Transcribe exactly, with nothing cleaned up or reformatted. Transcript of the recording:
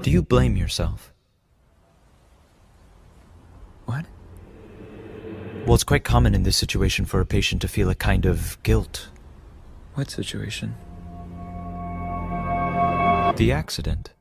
Do you blame yourself? What? Well, it's quite common in this situation for a patient to feel a kind of guilt. What situation? The accident.